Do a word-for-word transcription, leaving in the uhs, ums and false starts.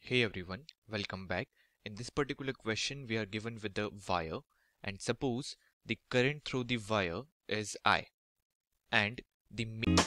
Hey everyone, welcome back. In this particular question, we are given with a wire, and suppose the current through the wire is I, and the